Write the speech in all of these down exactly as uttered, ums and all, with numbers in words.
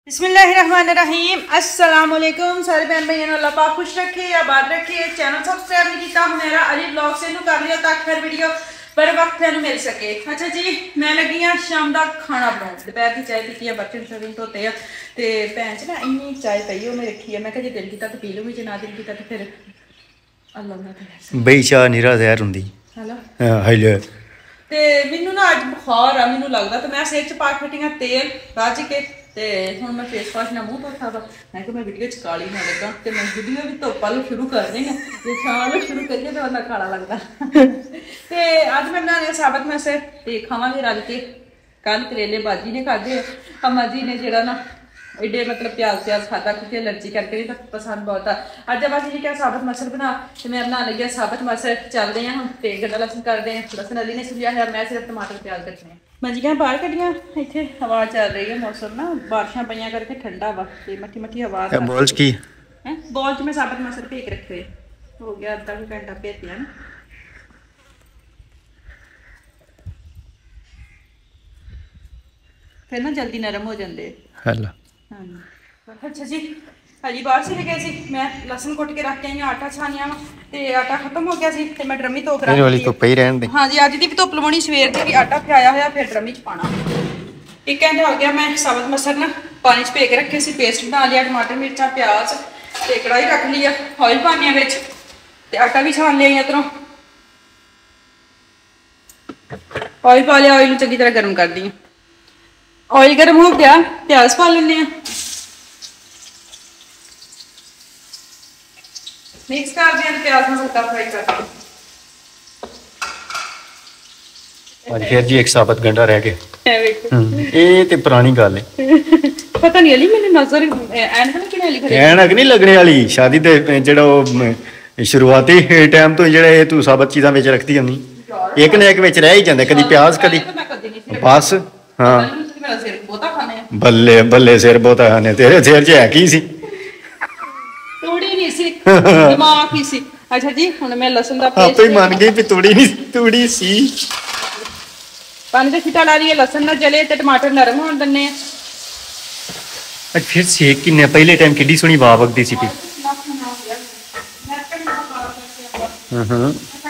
बिस्मिल्लाहिर्रहमानिर्रहीम अस्सलाम वालेकुम सारे बहन भाइयों अल्लाह पाक खुश रखे आबाद रखे। चैनल सब्सक्राइब नहीं किया मेरा अली ब्लॉग से कर लियो ताकि हर वीडियो पर वक्त तेन मिल सके। अच्छा जी मैं लगी हाँ शाम का खाना बनाने। दोपहर की चाय पीती है, बर्तन शर्तन धोते हैं तो भैन च ना इन्नी चाय पई है मैं रखी है। मैं जो दिल किया तो पी लूँगी, जो ना दिल किया तो फिर अल्लाह बई चाह निरा जहर हुंदी। हेलो हेलो ते मैनू ना अज बुखार आ मैनू लगता तो मैं सिर च पा के हटी तेल रज के ते हुण मैं फेस वाश ना मूँह धोता वा। मैं कि मैं वीडियो च काली ना लगा तो मैं वीडियो भी धुप वालों शुरू कर रही हूँ जो शाम शुरू करिए तो बंदा काला लगता। तो अज मैं बनाने साबत मैसे ते खावांगे रल के। कल करेले बाजी ने खाधे, अम्मा जी ने जरा ना एडे मतलब प्याज प्याज खाता क्योंकि एलर्जी करके नहीं तो पसंद बहुत है। अज जब अभी क्या साबत मसल बना तो मैं बना लगी साबत मसल चलते हैं हम तो गड्ढा लसन करते हैं। लसन अली ने सुलिया है, मैं सिर्फ टमाटर प्याज कटने हैं। मंजियां बाहर कटियां इतने हवा चल रही है, मौसम ना बारिशां पईयां करके ठंडा वा ते मट्ठी मट्ठी हवा बॉल्स की है। बॉल च मैं साबत मसल भेज रखे हो गया अद्धा घंटा भेजया ना। फिर ना जल्दी नरम हो जाते। हेलो हाँ अच्छा जी हजी बाहर से गए सी मैं लसन कुट के रख के आई आटा छानिया तो आटा खत्म हो गया सी ते मैं ड्रमी धो के रख दी। पई रहन दे। हाँ जी अज की भी धुप लवानी, सवेर की भी आटा पियाया होया फिर ड्रमी च पाना। एक घंटा हो गया मैं साबत मसल ना पानी च भे के रखे सी, पेस्ट बना लिया टमाटर मिर्चा प्याज ते कढ़ाई रख ली है। ऑयल पाने बिच ते आटा भी छान लिया इधरों। ऑयल पा लिया, ऑयल चंगी तरह गर्म कर दी। ऑयल गर्म हो गया प्याज पा लेने मिक्स कर दिया प्याज में हल्का फ्राई कर दिया। आज फिर जी एक साबत गंढा रह गया। ये ते पुरानी गल है। पता नहीं अली मैंने नजर ऐनक नहीं किने लिख ऐनक नहीं लगने वाली शादी ते जेड़ा ओ शुरुआती टाइम तो जेड़ा ये तू साबत चीज़ां विच रखती होनी एक ना एक विच रह ही जांदा, कदी प्याज कदी बस। हाँ बल्ले बल्ले सिर बहुता खाने तेरे सिर च है की सी तूड़ी नहीं सी दिमाग ही सी। अच्छा जी हुण मैं लहसुन दा पेस्ट आपे मान गई भी तूड़ी नहीं तूड़ी सी। पानी दा छिटा ला दिए, लहसुन ना जले ते टमाटर नरम होण दन्ने। आज फिर सेक किन्ने पहले टाइम किड्डी सोहनी वाह वगदी सी पी। हां हां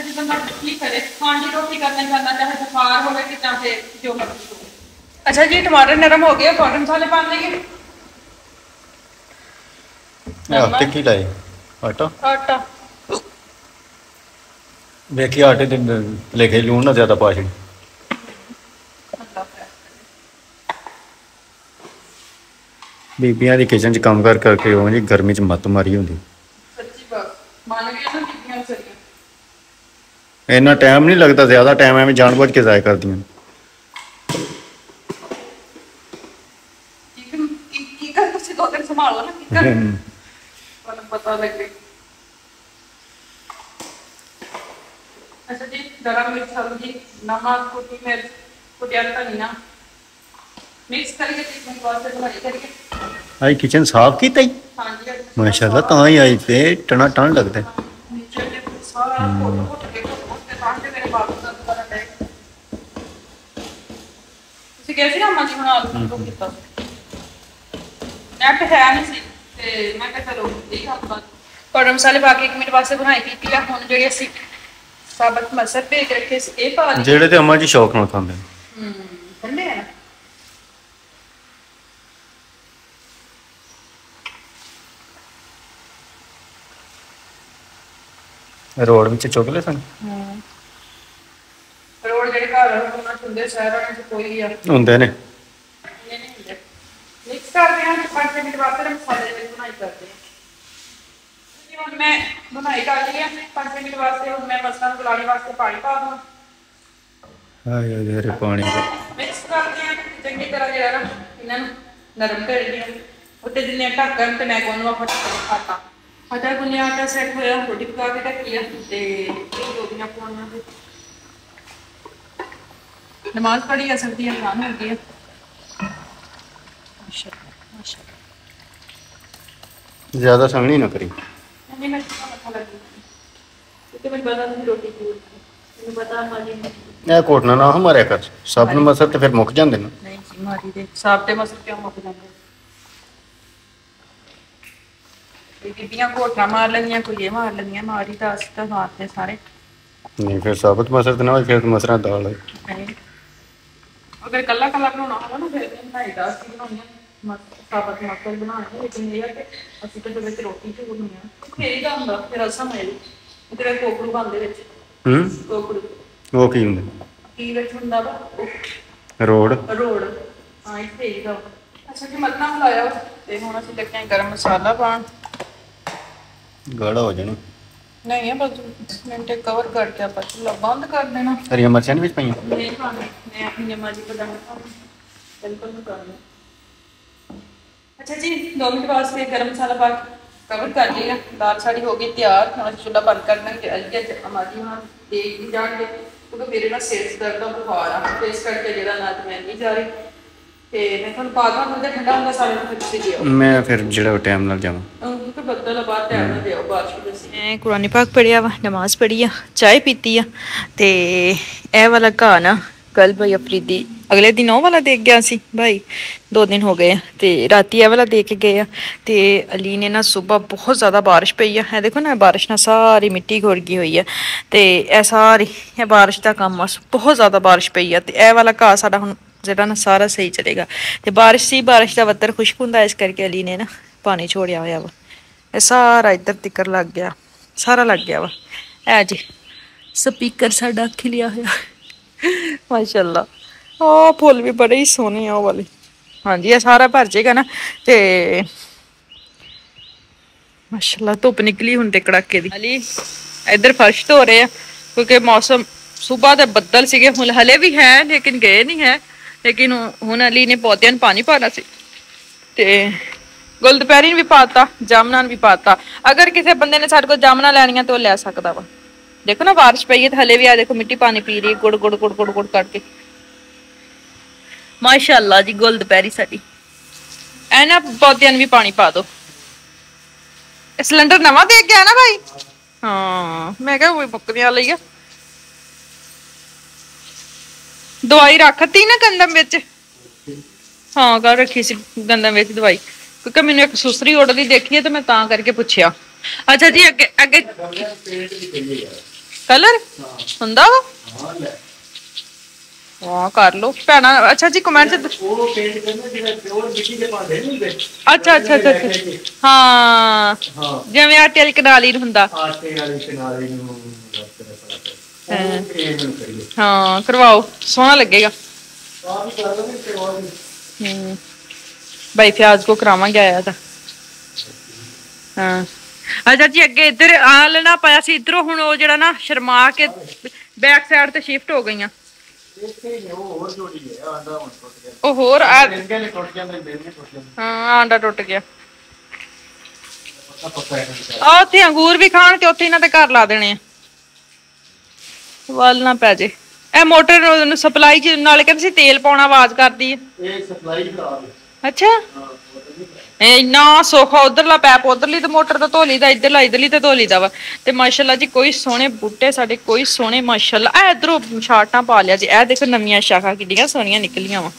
अच्छा जी टमाटर नरम हो गए, पाउडर मसाले पान लेंगे। आटे की लाए आटा आटा देखिए आटे दे लेके लूण ना ज्यादा पा छड़ी। बीबियां दी किचन च काम कर करके ओ जी गर्मी च मत मारी हुंदी। सच्ची बात मान गए ना बीबियां सरियां इन्ना टाइम नहीं लगता, ज्यादा टाइम एवं जानबूझ के जाया कर दियां। दो दिन संभालो ना कि पता लगे। अच्छा जी गरम मिर्च हल्दी नमक कुटी मिर्च कुटिया धनिया मिक्स करके तीस मिनट वास्ते भुनाई करके आई किचन साफ की तई। हां जी माशाल्लाह ता ही आई पे टना टन लगता है। नीचे के सारा फोटो फोटो के उसके बाद के मेरे बाल का दोबारा टैग ਤੁਸੀਂ कैसे ना मजी बना लो तो कितना नेट है नहीं सी ते मैं कह चलो ठीक है बात पाउडर मसाले पा के एक मिनट वास्ते बनाई पीती है। हुन जेडी ਅਸੀਂ साबत मसल पे रखे ए पा ली जेड़े ते अम्मा जी शौक नाल खांदे हम्म ठंडे है रोड विच चुक ले सन। हम्म रोड जेडे घर होना चुंदे शहरों में कोई है हुंदे ने मिक्स कर दिया पाँच मिनट वास्ते मसाले में बनाई करते हैं। हुण मैं बनाई कर ली है पाँच मिनट वास्ते। हुण मैं मसला गलाने वास्ते पानी पा दूं। हाय यार पानी मिक्स कर दिया चंगी तरह जरा ना इन्हां नूं नरम कर दिया। उत्ते जिन्ने ढक्कन ते मैं कोनू आटा आटा आटा गुन्निया आटा सेट होया रोटी पका के ढक्की ते रोटियां पाउणियां ते नमाज पढ़ी आ सकदी है खान हो गई है। माशाल्लाह माशाल्लाह ज्यादा संगनी ना करी। नहीं मैं मथा लगी क्योंकि मैं बता नहीं रोटी की मैं बता माजी ए कोटना ना हमारे कर सब न मसर ते फिर मुक जांदे ने। नहीं जी मारी दे साब ते मसर क्यों मुक जांदे बीबियां घोटना मार लेंदियां, कोई ये मार लेंदियां, मारी तो अस तो मारते सारे नहीं फिर साबुत मसर तो ना हो, फिर तो मसरा दाल है। नहीं अगर कला कला बनाना होगा ना फिर ढाई दस की बनानी है, साबुत मसल बनाने, लेकिन ये है कि ਅਸੀਂ ਤਾਂ ਜਦੋਂ ਰੋਟੀ ਤੇ ਬਣਾਉਣੀ ਆ ਫੇਰ ਦਾ ਹੁੰਦਾ ਫਿਰ ਅਸਾਂ ਮੇਰੀ ਇਧਰ ਕੋਕੜੂ ਬੰਦੇ ਵਿੱਚ ਹੂੰ ਕੋਕੜੂ ਉਹ ਕੀ ਹੁੰਦਾ ਕੀ ਵਿੱਚ ਹੁੰਦਾ ਵਾ ਰੋਡ ਰੋਡ ਹਾਂ ਇੱਥੇ ਹੀ ਦਾ ਅੱਛਾ ਜੀ ਮਲਣਾ ਲਾਇਆ ਤੇ ਹੁਣ ਅਸੀਂ ਲੱਗੇ ਆਂ ਗਰਮ ਮਸਾਲਾ ਪਾਣ ਗਾੜਾ ਹੋ ਜਾਣਾ नहीं है बस मिनटे कवर करके आप चूल्हा बंद कर देना। हरी मिर्चां नहीं पाई नहीं खानी मैं अपनी अम्मा जी को डालना बिल्कुल नहीं करना। अच्छा जी दो मिनट बाद फिर गरम मसाला पा कवर कर लिया, दाल साड़ी हो गई तैयार। हम चूल्हा बंद कर देंगे। अलगे अम्मा जी वहाँ देख नहीं जाएंगे क्योंकि मेरे ना सिर दर्द का बुखार आ तो इस करके जो ना तो मैं नहीं जा रही ਤੇ ਮੈਂ ਤੁਹਾਨੂੰ ਪਾ ਦਾਂ ਉਹਦੇ ਠੰਡਾ ਹੁੰਦਾ ਸਾਰੇ ਨੂੰ ਵਿੱਚ ਦਿਓ। ਮੈਂ ਫਿਰ ਜਿਹੜਾ ਟਾਈਮ ਨਾਲ ਜਾਵਾਂ ਉਹ ਤਾਂ ਬੱਦਲ ਬਾਅਦ ਟਾਈਮ ਨਾਲ ਦਿਓ ਬਾਰਿਸ਼ ਵਿੱਚ। ਮੈਂ ਕੁਰਾਨ ਪਾਕ ਪੜਿਆ ਵਾ, ਨਮਾਜ਼ ਪੜ੍ਹੀ ਆ, ਚਾਹ ਪੀਤੀ ਆ ਤੇ ਇਹ ਵਾਲਾ ਘਾਹ ਨਾ ਕੱਲ ਭਾਈ ਅਫਰੀਦੀ ਅਗਲੇ ਦਿਨ ਉਹ ਵਾਲਾ ਦੇਖ ਗਿਆ ਸੀ ਭਾਈ, ਦੋ ਦਿਨ ਹੋ ਗਏ ਆ ਤੇ ਰਾਤੀ ਇਹ ਵਾਲਾ ਦੇ ਕੇ ਗਏ ਆ ਤੇ ਅਲੀ ਨੇ ਨਾ ਸਵੇਰ ਬਹੁਤ ਜ਼ਿਆਦਾ ਬਾਰਿਸ਼ ਪਈ ਆ। ਇਹ ਦੇਖੋ ਨਾ ਬਾਰਿਸ਼ ਨਾਲ ਸਾਰੀ ਮਿੱਟੀ ਘੁਰ ਗਈ ਹੋਈ ਆ ਤੇ ਇਹ ਸਾਰੀ ਇਹ ਬਾਰਿਸ਼ ਦਾ ਕੰਮ ਆ, ਬਹੁਤ ਜ਼ਿਆਦਾ ਬਾਰਿਸ਼ ਪਈ ਆ ਤੇ ਇਹ ਵਾਲਾ ਘਾਹ ਸਾਡਾ ਹੁਣ ਜਿਹੜਾ ਨਾ ਸਾਰਾ ਸਹੀ ਚਲੇਗਾ ਤੇ ਬਾਰਿਸ਼ ਸੀ, ਬਾਰਿਸ਼ ਦਾ ਵੱਤਰ ਖੁਸ਼ਕ ਹੁੰਦਾ ਇਸ ਕਰਕੇ ਅਲੀ ਨੇ ਨਾ ਪਾਣੀ ਛੋੜਿਆ ਹੋਇਆ ਵਾ। ਇਹ ਸਾਰਾ ਇੱਧਰ ਤਿੱਕਰ ਲੱਗ ਗਿਆ, ਸਾਰਾ ਲੱਗ ਗਿਆ ਵਾ। ਇਹ ਜੀ ਸਪੀਕਰ ਸਾਡਾ ਖਿਲਿਆ ਹੋਇਆ ਮਾਸ਼ਾਅੱਲਾ। ਉਹ ਫੁੱਲ ਵੀ ਬੜੇ ਹੀ ਸੋਹਣੇ ਆ ਉਹ ਵਾਲੇ। ਹਾਂਜੀ ਇਹ ਸਾਰਾ ਭਰ ਜਾਏਗਾ ਨਾ ਤੇ ਮਾਸ਼ਾਅੱਲਾ ਧੁੱਪ ਨਿਕਲੀ ਹੁਣ ਤੇ ਕੜਾਕੇ ਦੀ। ਅਲੀ ਇੱਧਰ ਫਰਸ਼ ਧੋ ਰਹੇ ਆ ਕਿਉਂਕਿ ਮੌਸਮ ਸੁਬਹ ਦੇ ਬੱਦਲ ਸੀਗੇ, ਹੁਣ ਹਲੇ ਵੀ ਹੈ ਲੇਕਿਨ ਗਏ ਨਹੀਂ ਹੈ। ਲੇਕਿਨ ਹੁਣ ਅਲੀ ਨੇ ਪੌਦਿਆਂ ਨੂੰ ਪਾਣੀ ਪਾਣਾ ਸੀ ਤੇ ਗੁਲ ਦੁਪਹਿਰੀ ਨੂੰ ਵੀ ਪਾਤਾ, ਜਾਮਨਾਂ ਨੂੰ ਵੀ ਪਾਤਾ। ਅਗਰ ਕਿਸੇ ਬੰਦੇ ਨੇ ਸਾਡੇ ਕੋਲ ਜਾਮਨਾਂ ਲੈਣੀਆਂ ਤਾਂ ਉਹ ਲੈ ਸਕਦਾ ਵਾ। ਦੇਖੋ ਨਾ ਬਾਰਿਸ਼ ਪਈ ਹੈ ਤੇ ਹਲੇ ਵੀ ਆ ਦੇਖੋ ਮਿੱਟੀ ਪਾਣੀ ਪੀ ਰਹੀ ਹੈ ਗੁੜ ਗੁੜ ਗੁੜ ਗੁੜ ਗੁੜ ਕਰਕੇ। ਮਾਸ਼ਾਅੱਲਾ ਜੀ ਗੁਲ ਦੁਪਹਿਰੀ ਸਾਡੀ। ਇਹਨਾਂ ਪੌਦਿਆਂ ਨੂੰ ਵੀ ਪਾਣੀ ਪਾ ਦੋ। ਇਹ ਸਿਲੰਡਰ ਨਵਾਂ ਦੇਖ ਗਿਆ ਨਾ ਭਾਈ? ਹਾਂ ਮੈਂ ਕਿਹਾ ਕੋਈ ਬੱਕਰੀਆਂ ਲਈ ਆ। ਦਵਾਈ ਰੱਖਤੀ ਨਾ ਗੰਦਮ ਵਿੱਚ? ਹਾਂ ਕਰ ਰੱਖੀ ਸੀ ਗੰਦਮ ਵਿੱਚ ਦਵਾਈ ਕਿਉਂਕਿ ਮੈਨੂੰ ਇੱਕ ਸੁਸਰੀ ਉੱਡਦੀ ਦੇਖੀ ਹੈ ਤੇ ਮੈਂ ਤਾਂ ਕਰਕੇ ਪੁੱਛਿਆ। ਅੱਛਾ ਜੀ ਅੱਗੇ ਅੱਗੇ ਕਲਰ ਹੁੰਦਾ ਵਾ? ਹਾਂ ਕਰ ਲੋ ਭੈਣਾ। ਅੱਛਾ ਜੀ ਕਮੈਂਟ ਚ ਅੱਛਾ ਅੱਛਾ ਅੱਛਾ ਹਾਂ ਜਿਵੇਂ ਆਟੇ ਵਾਲੀ ਕਨਾਲੀ ਹੁੰਦਾ। ਹਾਂ ਕਰਵਾਓ ਸੋਹਣਾ ਲੱਗੇਗਾ। ਹਮ भाई प्याज को करावांगे आया था। हाँ अच्छा जी अगे इधर आ लेना पाया सी इधरों हुण ओ जेड़ा ना शर्मा के बैक साइड ते शिफ्ट हो गईयां। ओ होर हाँ आंडा टुट गया। आ उत्थे अंगूर भी खाण ते उत्थे इन्हां दे घर ला देने वल ना पै जे। ए मोटर सप्लाई च नाले कहंदे सी तेल पाउणा आवाज करदी है। ए सप्लाई खराब है। अच्छा इन्ना सौखा उधरला पैप उधरली ते मोटर तो धोली दा इधरला इधरली ते धोली दा वा ते माशाअल्लाह जी कोई सोहने बूटे साडे कोई सोहने माशाअल्लाह। ए इधरों छाटां पा लिया जी। ए देखो नवीं शाखा किड्डियां सोहणियां निकलियां वा।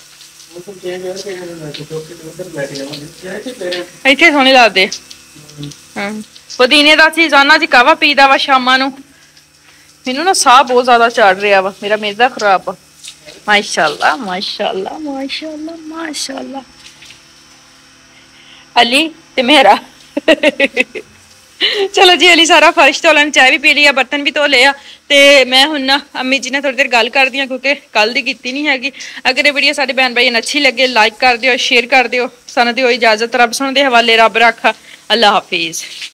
इत्थे सोहणे लगदे। हां पुदीने दा सीज़ाना जी कावा पीदा वा शामां नूं। मैनूं ना साह बहुत ज्यादा चढ़ रहा वा, मेरा मेदा खराब आ। माशाअल्लाह माशाअल्लाह माशाअल्लाह माशाअल्लाह। अली ते मेरा चलो जी अली सारा फर्श धो लैन, चाय भी पी लिया, बर्तन भी धो लिया ते मैं हुण ना अम्मी जी ने थोड़ी देर गल कर दी क्योंकि कल दी कीती नहीं हैगी। अगर ये वीडियो साडे भैन भाई अच्छी लगे लाइक कर दिओ, शेयर कर दिओ। सानूं दिओ इजाजत, रब सुण दे हवाले, रब रखा। अल्लाह हाफिज़।